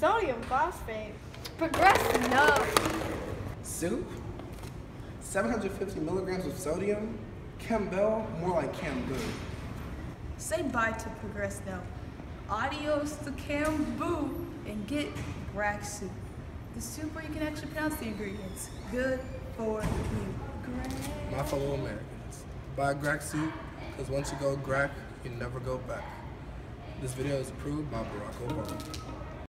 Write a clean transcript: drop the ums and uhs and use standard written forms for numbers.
Sodium phosphate. Progress, no. Soup? 750 milligrams of sodium? Campbell? More like Cambu. Say bye to Progress now. Adios to Cambu and get Grack soup. The soup where you can actually pronounce the ingredients. Good for you. Grack. My fellow Americans, buy Grack soup, because once you go Grack, you never go back. This video is approved by Barack Obama.